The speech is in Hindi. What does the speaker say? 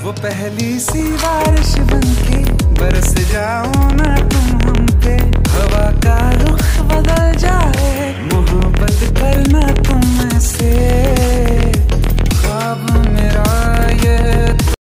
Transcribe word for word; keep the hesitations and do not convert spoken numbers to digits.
वो पहली सी बारिश बनके बरस जाऊं ना